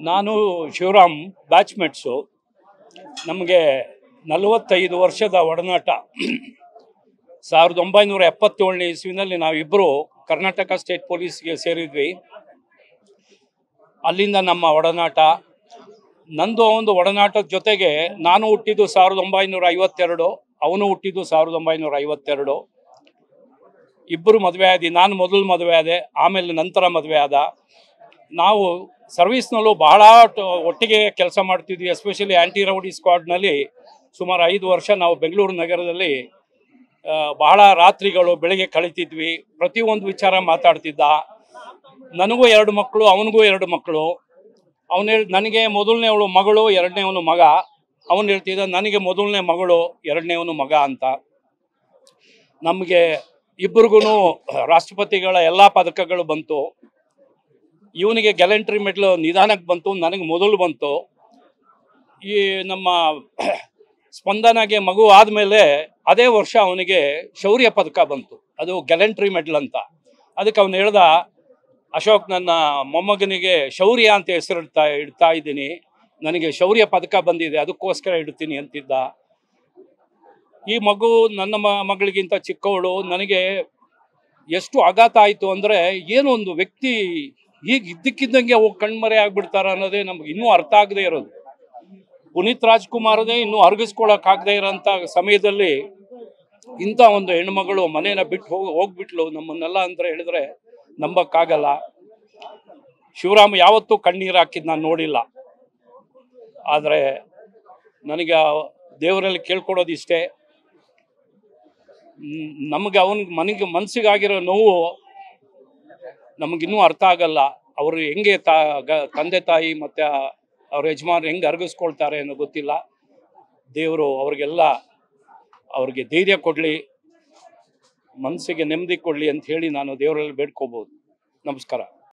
ನಾನು ಶಿವರಾಮ್ ಬ್ಯಾಚ್ಮೇಟ್ಸು. ನಮಗೆ 45 ವರ್ಷದ ಒಡನಾಟ. 1977ನೇ ಇಸ್ವಿನಲ್ಲಿ ನಾವಿಬ್ಬರು ಕರ್ನಾಟಕ ಸ್ಟೇಟ್ ಪೊಲೀಸ್ಗೆ ಸೇರಿದ್ವಿ. ಅಲ್ಲಿಂದ ನಮ್ಮ ಒಡನಾಟ. ನಂದು ಒಂದು ಒಡನಾಟದ ಜೊತೆಗೆ ನಾನು ಹುಟ್ಟಿದ್ದು 1952, ಅವನು ಹುಟ್ಟಿದ್ದು 1952. ಇಬ್ಬರು ಮದುವೆ ಆದಿ. ನಾನು ಮೊದಲು ಮದುವೆ ಆದೆ, ಆಮೇಲೆ ನಂತರ ಮದುವೆ ಆದ. ನಾವು ಸರ್ವಿಸ್ನಲ್ಲೂ ಬಹಳ ಒಟ್ಟಿಗೆ ಕೆಲಸ ಮಾಡ್ತಿದ್ವಿ. ಎಸ್ಪೆಷಲಿ ಆ್ಯಂಟಿ ರೌಡಿ ಸ್ಕ್ವಾಡ್ನಲ್ಲಿ ಸುಮಾರು 5 ವರ್ಷ ನಾವು ಬೆಂಗಳೂರು ನಗರದಲ್ಲಿ ಬಹಳ ರಾತ್ರಿಗಳು ಬೆಳಗ್ಗೆ ಕಳೀತಿದ್ವಿ. ಪ್ರತಿಯೊಂದು ವಿಚಾರ ಮಾತಾಡ್ತಿದ್ದ. ನನಗೂ 2 ಮಕ್ಕಳು, ಅವನಿಗೂ 2 ಮಕ್ಕಳು. ಅವನು ನನಗೆ ಮೊದಲನೇವಳು ಮಗಳು, ಎರಡನೇವನು ಮಗ. ಅವನು ಹೇಳ್ತಿದ್ದ ನನಗೆ ಮೊದಲನೇ ಮಗಳು, ಎರಡನೇವನು ಮಗ ಅಂತ. ನಮಗೆ ಇಬ್ಬರಿಗೂ ರಾಷ್ಟ್ರಪತಿಗಳ ಎಲ್ಲ ಪದಕಗಳು ಬಂತು. ಇವನಿಗೆ ಗ್ಯಾಲೆಂಟ್ರಿ ಮೆಡಲ್ ನಿಧಾನಕ್ಕೆ ಬಂತು, ನನಗೆ ಮೊದಲು ಬಂತು. ಈ ನಮ್ಮ ಸ್ಪಂದನಗೆ ಮಗು ಆದಮೇಲೆ ಅದೇ ವರ್ಷ ಅವನಿಗೆ ಶೌರ್ಯ ಪದಕ ಬಂತು. ಅದು ಗ್ಯಾಲೆಂಟ್ರಿ ಮೆಡಲ್ ಅಂತ. ಅದಕ್ಕೆ ಅವನು ಹೇಳ್ದ, ಅಶೋಕ್, ನನ್ನ ಮೊಮ್ಮಗನಿಗೆ ಶೌರ್ಯ ಅಂತ ಹೆಸರು ಇಡ್ತಾ ಇದ್ದೀನಿ, ನನಗೆ ಶೌರ್ಯ ಪದಕ ಬಂದಿದೆ, ಅದಕ್ಕೋಸ್ಕರ ಇಡ್ತೀನಿ ಅಂತಿದ್ದ. ಈ ಮಗು ನನ್ನ ಮಗಳಿಗಿಂತ ಚಿಕ್ಕವಳು. ನನಗೆ ಎಷ್ಟು ಆಘಾತ ಆಯಿತು ಅಂದರೆ, ಏನೋ ಒಂದು ವ್ಯಕ್ತಿ ಈಗ ಇದ್ದಕ್ಕಿದ್ದಂಗೆ ಹೋಗಿ ಕಣ್ಮರೆ ಆಗ್ಬಿಡ್ತಾರ ಅನ್ನೋದೇ ನಮ್ಗೆ ಇನ್ನೂ ಅರ್ಥ ಆಗದೆ ಇರೋದು. ಪುನೀತ್ ರಾಜ್ಕುಮಾರದೇ ಇನ್ನೂ ಅರಗಿಸ್ಕೊಳಕ್ಕಾಗದೇ ಇರೋಂಥ ಸಮಯದಲ್ಲಿ ಇಂಥ ಒಂದು ಹೆಣ್ಮಗಳು ಮನೇನ ಬಿಟ್ಟು ಹೋಗ್ಬಿಟ್ಲು ನಮ್ಮನ್ನೆಲ್ಲ ಅಂದರೆ ಹೇಳಿದ್ರೆ ನಂಬಕ್ಕಾಗಲ್ಲ. ಶಿವರಾಮ್ ಯಾವತ್ತೂ ಕಣ್ಣೀರು ಹಾಕಿದ್ದು ನಾನು ನೋಡಿಲ್ಲ. ಆದರೆ ನನಗೆ ದೇವರಲ್ಲಿ ಕೇಳ್ಕೊಡೋದಿಷ್ಟೇ, ನಮಗೆ ಮನಸ್ಸಿಗಾಗಿರೋ ನೋವು ನಮಗಿನ್ನೂ ಅರ್ಥ ಆಗಲ್ಲ. ಅವರು ಹೆಂಗೆ ತಂದೆ ತಾಯಿ ಮತ್ತು ಅವ್ರ ಯಜಮಾನ್ರು ಹೆಂಗೆ ಅರಗಿಸ್ಕೊಳ್ತಾರೆ ಅನ್ನೋ ಗೊತ್ತಿಲ್ಲ. ದೇವರು ಅವ್ರಿಗೆ ಧೈರ್ಯ ಕೊಡಲಿ, ಮನಸ್ಸಿಗೆ ನೆಮ್ಮದಿ ಕೊಡಲಿ ಅಂತ ಹೇಳಿ ನಾನು ದೇವರಲ್ಲಿ ಬೇಡ್ಕೋಬೋದು. ನಮಸ್ಕಾರ.